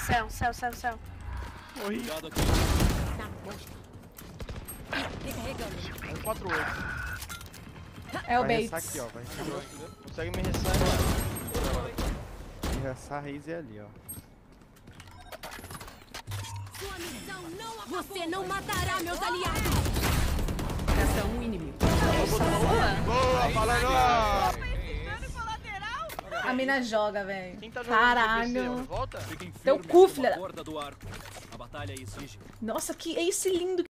Céu, céu, céu, céu. Morri. Cuidado aqui. Tá bom. Recarregando. É 4-8. É o Vai Bates. ressar aqui, ó. Vai. Consegue me ressar aí. Me ressar a Raze ali, ó. Sua missão não acabou. Você não matará meus aliados. Resta um inimigo. Boa, falando! A mina joga, velho. Quem tá jogando no PC? Caralho. Volta? Fiquem Teu firmes cu, como filha a da- corda do arco. A batalha exige. Nossa, que ace lindo.